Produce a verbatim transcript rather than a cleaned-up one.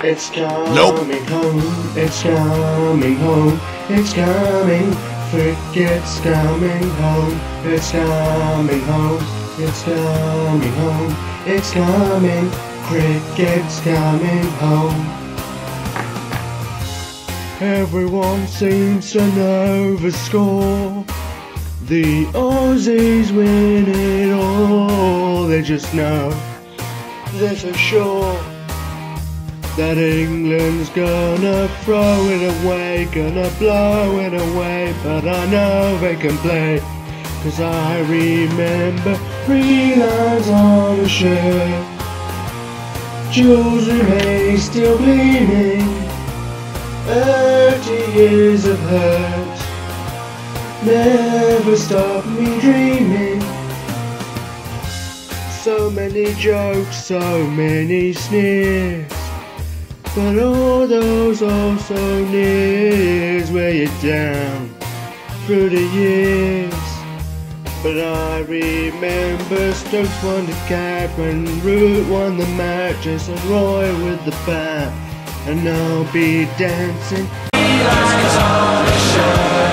It's coming Nope. home, it's coming home, it's coming, frick, it's coming home, it's coming home, it's coming home, it's coming, crick, it's coming home. Everyone seems to know the score. The Aussies win it all. They just know, they're for sure, that England's gonna throw it away, gonna blow it away. But I know they can play, 'cause I remember three lines on a shirt. Jewels remain still gleaming, thirty years of hurt never stop me dreaming. So many jokes, so many sneers, but all those also nears weigh you down through the years. But I remember Stokes won the cap when Root won the match, and Roy with the bat, and I'll be dancing. He likes on his shirt.